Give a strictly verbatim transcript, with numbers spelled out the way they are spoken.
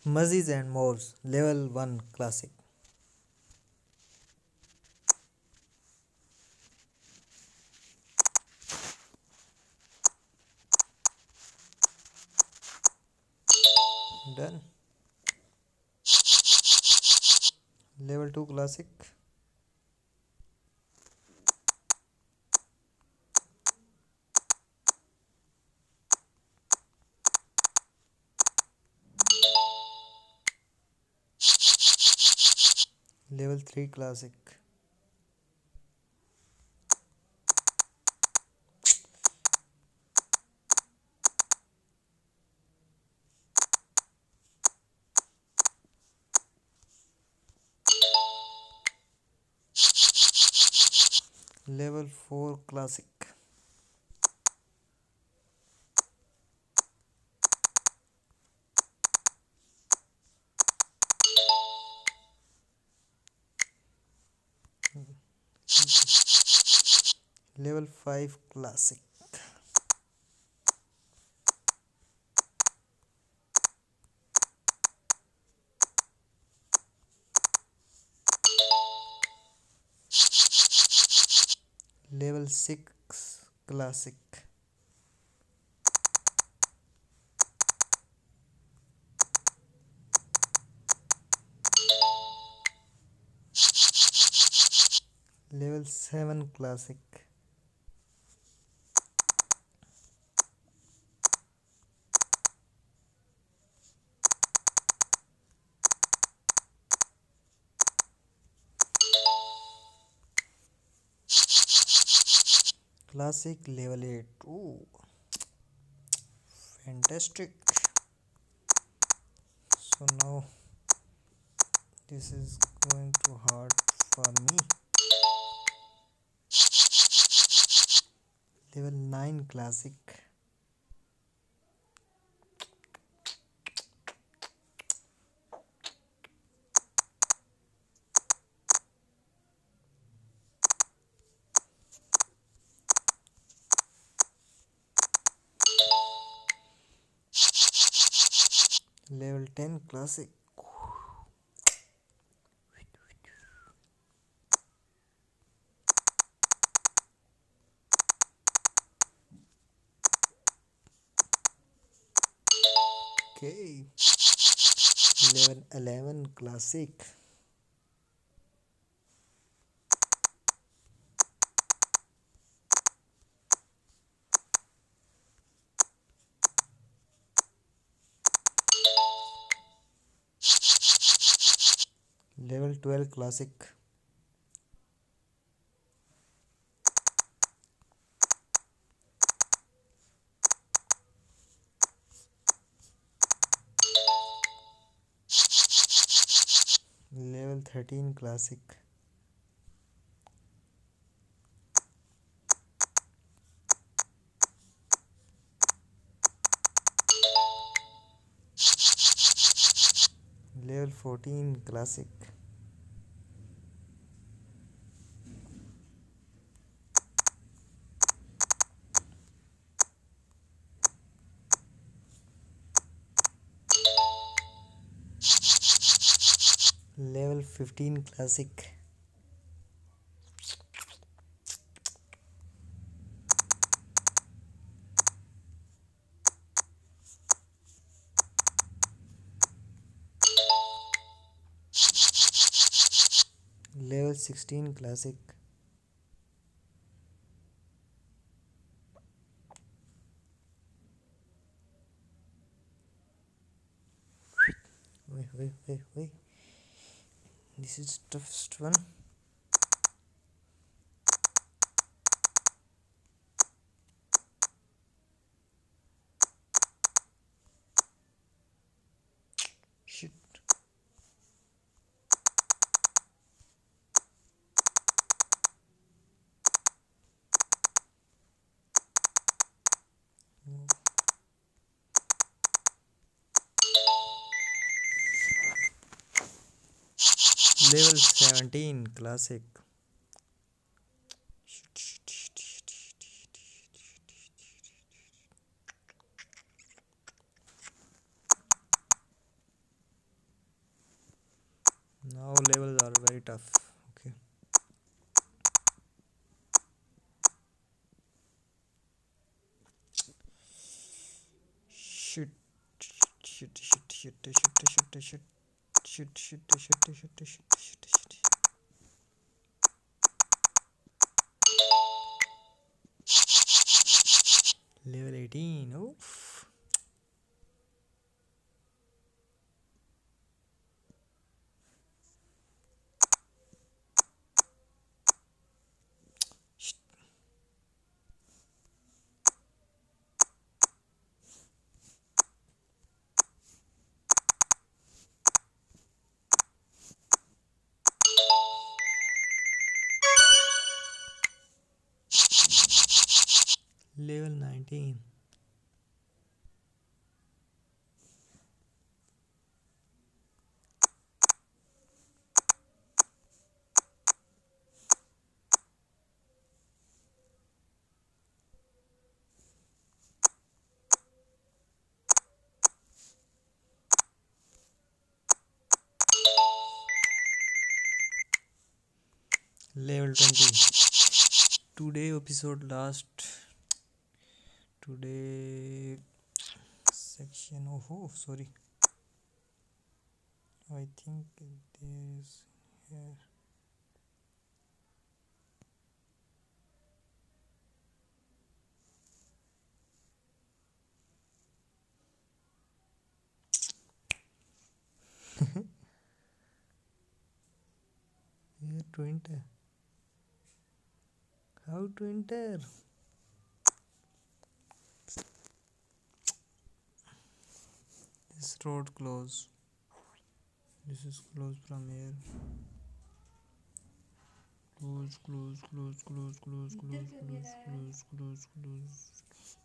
Muzzies and Moors, Level one Classic. Done. Level two Classic. Level three Classic. Level four Classic. Level five Classic. Level six Classic. Level seven Classic. Classic level eight. Ooh, fantastic. So now this is going to hard for me. Level nine Classic. Level ten Classic. Okay. Level eleven Classic. Level twelve Classic. Level thirteen Classic. Level fourteen Classic. Level fifteen Classic. Level sixteen Classic. Wait, wait, wait, wait. This is toughest one. Shit. Level seventeen Classic. Now levels are very tough. Okay. Shit. Shit. Shit. Shit. Shit. Shit. Shit. Shit. Shit. Shit. Shit. Shit. Shit. Shit. Shit. Level eighteen. Oof. Level nineteen. Level twenty. Today episode last. Today section. Oh, oh sorry. I think there is here. Here to enter. How to enter? This road close. This is close from here. Close, close, close, close, close, close, close, close, close, close.